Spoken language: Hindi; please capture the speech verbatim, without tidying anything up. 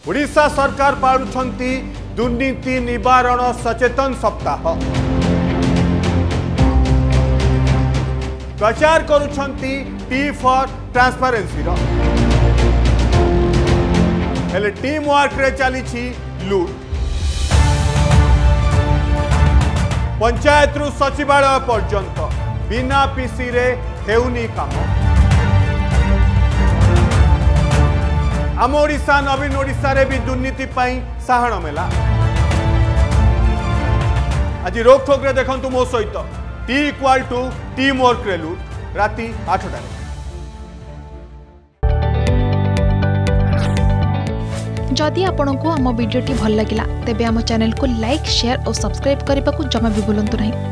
ओडिशा सरकार पालुछंती दुर्नीति निवारण सचेतन सप्ताह प्रचार करुछंती टी फॉर ट्रांसपेरेंसी रो हेले टीम वर्क रे चली लूट पंचायत रु सचिवालय पर्यंत बिना पीसी रे हेउनी काम आम ओडिशा नवीन ओडिशा रे भी दुर्नीति पाई साहण मेला आज रोक ठोक रे देखंतु मो सहित T equal to team work रे लूट राति आठटा जदि आपंक आम भिडी भल लगा तेब आम चैनल को लाइक शेयर और सब्सक्राइब करने को जमा भी भूलु नहीं।